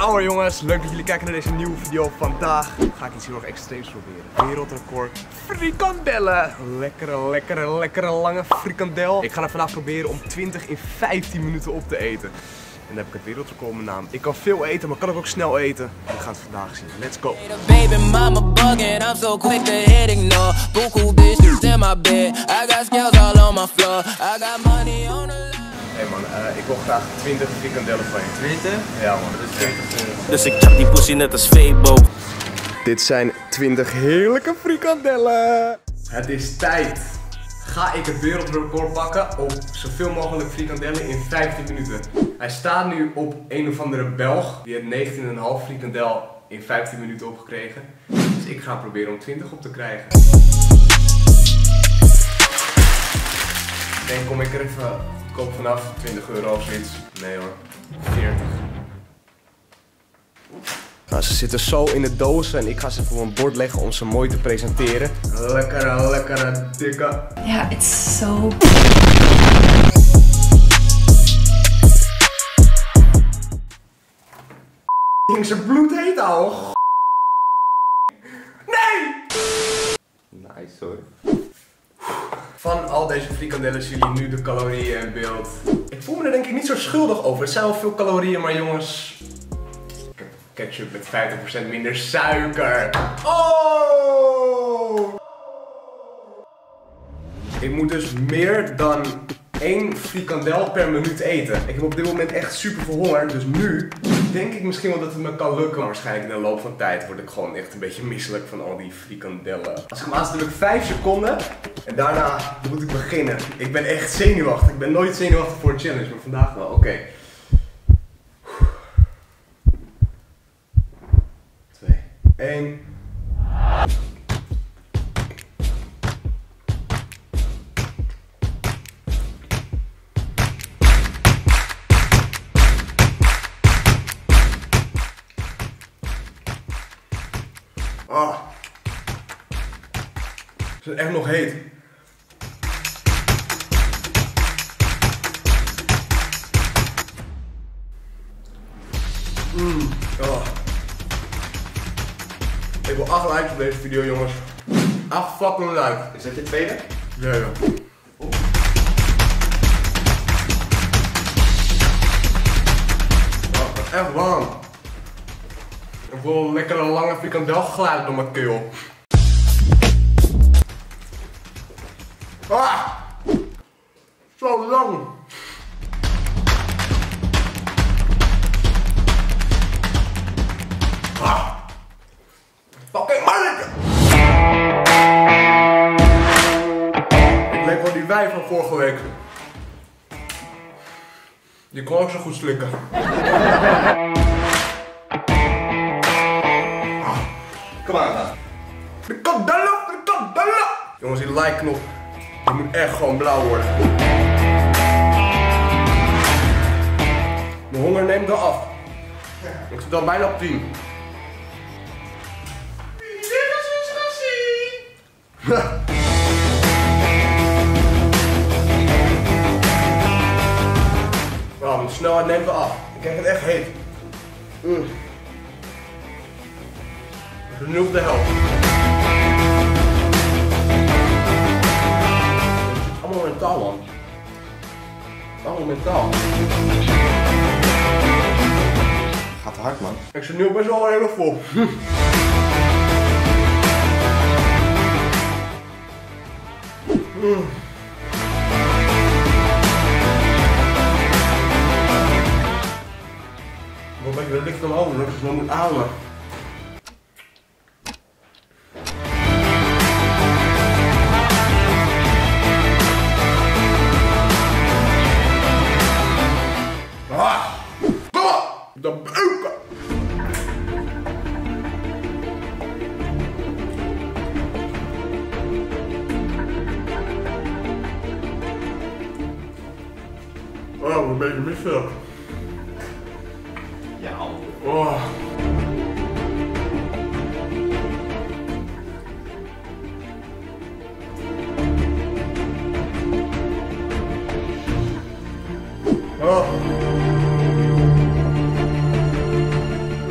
Ja hoor jongens, leuk dat jullie kijken naar deze nieuwe video. Vandaag ga ik iets heel erg extreems proberen. Wereldrecord frikandellen. Lekkere lange frikandel. Ik ga er vandaag proberen om 20 in 15 minuten op te eten. En dan heb ik het wereldrecord in mijn naam. Ik kan veel eten, maar kan ik ook snel eten. We gaan het vandaag zien. Let's go! Baby mama bugging, I'm so quick to hit ignore. Buku bitches in my bed, I got scales all on my floor. I got money on the line. Hé man, ik wil graag 20 frikandellen van je. 20? Ja man, dat is 20 euro. Dus ik chap die pussy net als Febo. Dit zijn 20 heerlijke frikandellen. Het is tijd. Ga ik het wereldrecord pakken op zoveel mogelijk frikandellen in 15 minuten. Hij staat nu op een of andere Belg. Die heeft 19,5 frikandel in 15 minuten opgekregen. Dus ik ga proberen om 20 op te krijgen. Ik denk, kom ik er even koop vanaf. 20 euro of zoiets. Nee hoor, 40. Nou, ze zitten zo in de dozen en ik ga ze voor een bord leggen om ze mooi te presenteren. Lekkere, dikke. Ja, it's so... Ging ze bloedheet al? Nee! Nice hoor. Van al deze frikandellen zien jullie nu de calorieën in beeld. Ik voel me er denk ik niet zo schuldig over. Het zijn wel veel calorieën, maar jongens... Ik heb ketchup met 50% minder suiker. Oh! Ik moet dus meer dan 1 frikandel per minuut eten. Ik heb op dit moment echt super veel honger, dus nu denk ik misschien wel dat het me kan lukken. Maar waarschijnlijk in de loop van tijd word ik gewoon echt een beetje misselijk van al die frikandellen. Als ik hem aanzet, doe ik 5 seconden en daarna moet ik beginnen. Ik ben echt zenuwachtig. Ik ben nooit zenuwachtig voor een challenge, maar vandaag wel. Oké. 2, 1. Ah. Ze zijn echt nog heet. Oh. Ik wil 8 likes op deze video, jongens. 8 fucking likes. Is dat je tweede? Ja. Oh, echt warm. Ik wil een lekkere lange frikandel glijden door mijn keel. Ah! Zo lang! Ah! Fucking mannetje! Ik leek wel die wijn van vorige week. Die kon ook zo goed slikken. Kom aan dan. Frikandellen! Jongens, die like knop, die moet echt gewoon blauw worden. Mijn honger neemt al af. Ik zit al bijna op 10. Dit is eens gezien. Nou, mijn snelheid neemt al af. Ik krijg het echt heet. Nu op de helft. Het is allemaal mentaal, man. Allemaal mentaal. Gaat hard man. Ik zit nu best wel heel erg vol. Wat ben je licht omhoog, dat is nog moet ademen. Kom op! De beuken! Oh, een beetje misselijk. Ja. Oh. Oh.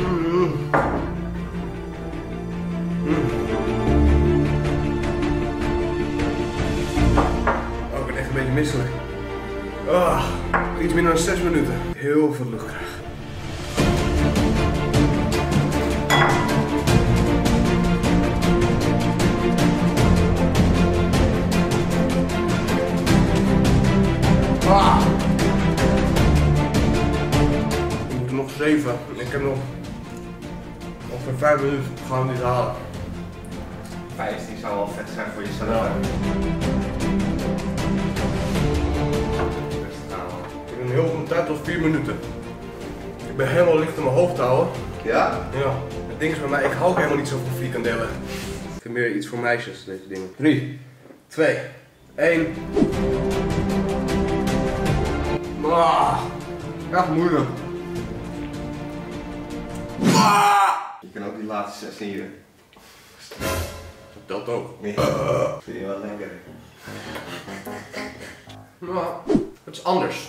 binnen 6 minuten heel veel lucht krijgen. Ah. We moeten nog 7. Ik heb nog ongeveer 5 minuten. Gaan we niet halen. 15 zou wel vet zijn voor jezelf. Ja. Ik heb een heel veel tijd tot 4 minuten. Ik ben helemaal licht in mijn hoofd te houden. Ja? Ja. Het ding is bij mij, ik hou ook helemaal niet zo van frikandellen. Ik vind meer iets voor meisjes, deze dingen. 3, 2, 1. Ah, echt moeilijk. Ah! Je kan ook die laatste 6 hier. Dat telt ook. Ja. Vind je wel lekker? Nou, het is anders.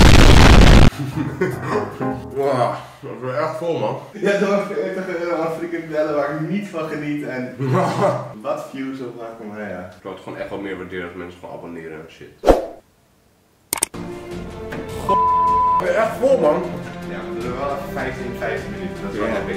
Wow, dat is wel echt vol, man. Ja, door 40 euro aan frikandellen waar ik niet van geniet en wat views op maken, maar ja. Ik zou het gewoon echt wel meer waarderen als mensen gewoon abonneren en shit. Ik ben echt vol, man. Ja, we doen wel even 15 minuten, dat is wel Ja. epic.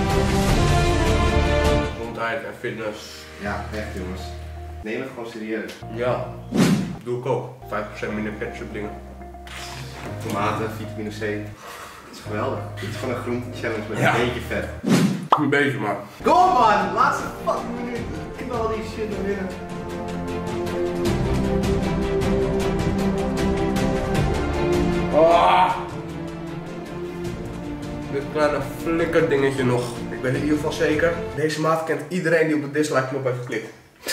Gezondheid en fitness. Ja, echt jongens. Neem het gewoon serieus. Ja, doe ik ook. 5% minder ketchup dingen. Tomaten, vitamine C. Het is geweldig. Het is gewoon een groente challenge met Ja. een beetje vet. Een beetje, maar. Kom man, laatste fucking minuut. Knal die shit naar binnen. Ah. Dit kleine flikkerdingetje nog. Ik ben in ieder geval zeker. Deze maat kent iedereen die op de dislike knop heeft geklikt.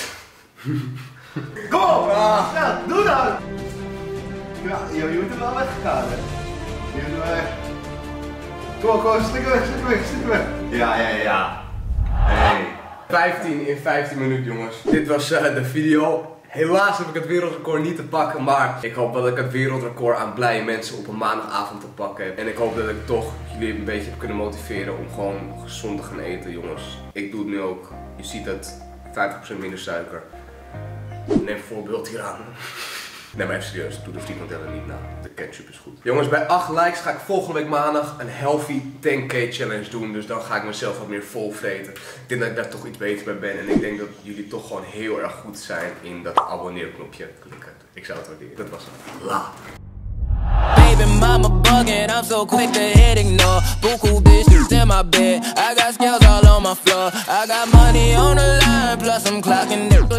Kom op! Ja, doe dat! Ja, je moet er wel weggegaan hè. Je moet er weg. Kom op, kom, slik weg, slik weg, slik weg. Ja. Hey. 15 in 15 minuten, jongens. Dit was de video. Helaas heb ik het wereldrecord niet te pakken, maar ik hoop dat ik het wereldrecord aan blije mensen op een maandagavond te pakken heb. En ik hoop dat ik toch jullie een beetje heb kunnen motiveren om gewoon gezond te gaan eten, jongens. Ik doe het nu ook. Je ziet het, 50% minder suiker. Neem voorbeeld hieraan. Nee, maar even serieus, doe de frikandellen niet na. De ketchup is goed. Jongens, bij 8 likes ga ik volgende week maandag een healthy 10k challenge doen. Dus dan ga ik mezelf wat meer vol vreten. Ik denk dat ik daar toch iets beter bij ben. En ik denk dat jullie toch gewoon heel erg goed zijn in dat abonneerknopje klikken. Ik zou het waarderen. Dat was het. Later. Baby mama bugging, I'm so quick to hit ignore. Buku bitches in my bed, I got scales all on my floor. I got money on the line, plus I'm clocking it.